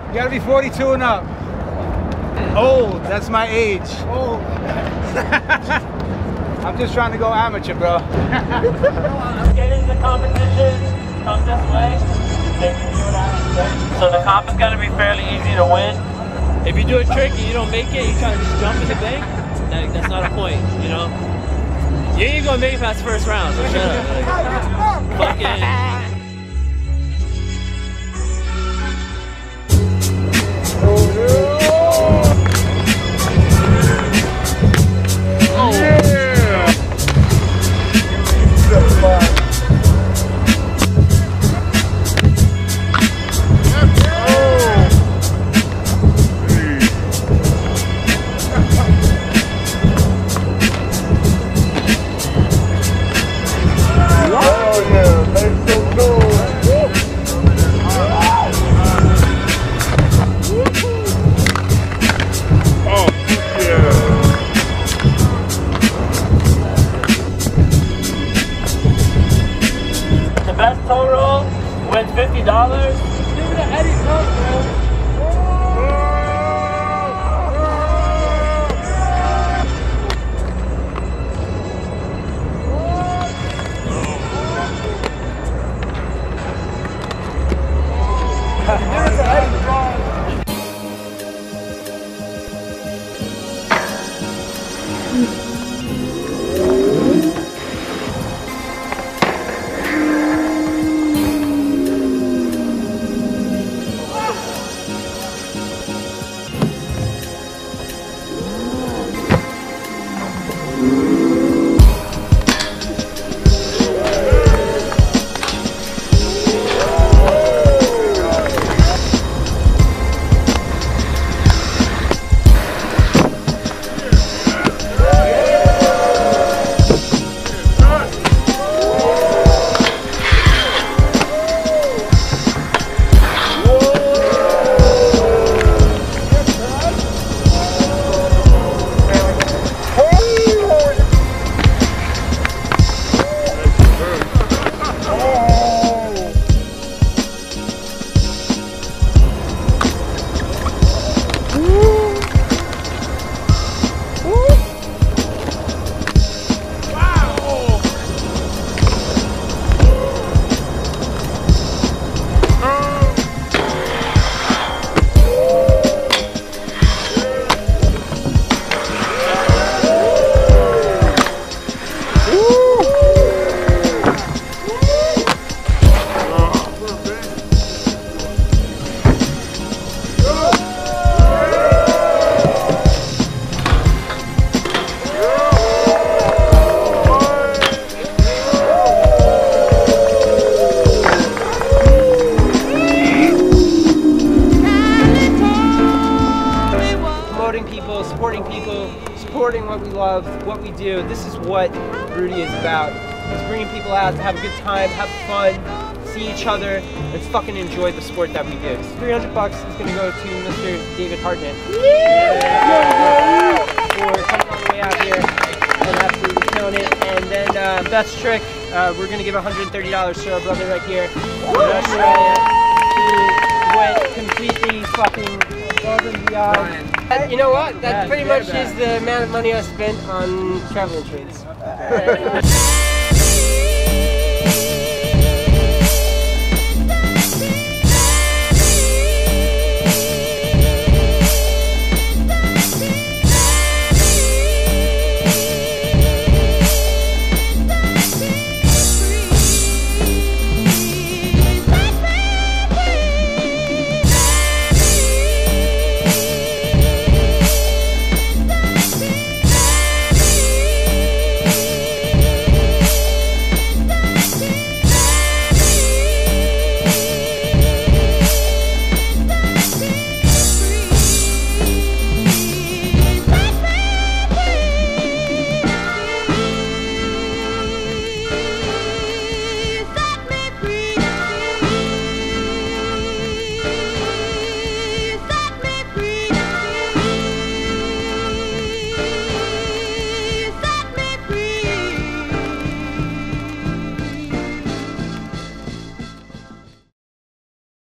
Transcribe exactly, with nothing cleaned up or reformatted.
You gotta be forty-two and up. Old, that's my age. Old. I'm just trying to go amateur, bro. Getting the competition, come this way. So the comp is gonna be fairly easy to win. If you do a trick and you don't make it, you try to just jump in the bank, that, that's not a point, you know? You ain't even gonna make it past the first round, so shut up. Like, fucking... fifty dollars. Give me the Eddie Cup, bro. What we love, what we do. This is what Rudy is about. It's bringing people out to have a good time, have fun, see each other, and fucking enjoy the sport that we do. three hundred bucks is going to go to Mister Dave Hartnett. Yeah! For coming all the way out here and absolutely killing it. And then uh, best trick, uh, we're going to give one hundred thirty dollars to our brother right here in Australia, who went completely fucking above and beyond. You know what? That pretty much is the amount of money I spent on travel insurance.